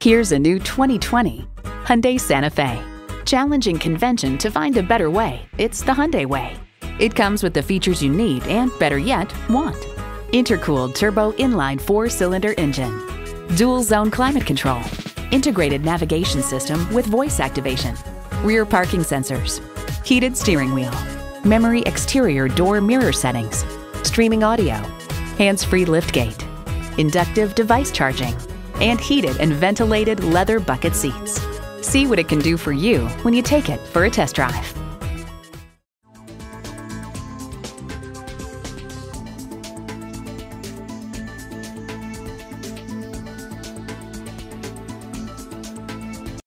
Here's a new 2020 Hyundai Santa Fe. Challenging convention to find a better way, it's the Hyundai way. It comes with the features you need and, better yet, want. Intercooled turbo inline 4-cylinder engine, dual zone climate control, integrated navigation system with voice activation, rear parking sensors, heated steering wheel, memory exterior door mirror settings, streaming audio, hands-free liftgate, inductive device charging, and heated and ventilated leather bucket seats. See what it can do for you when you take it for a test drive.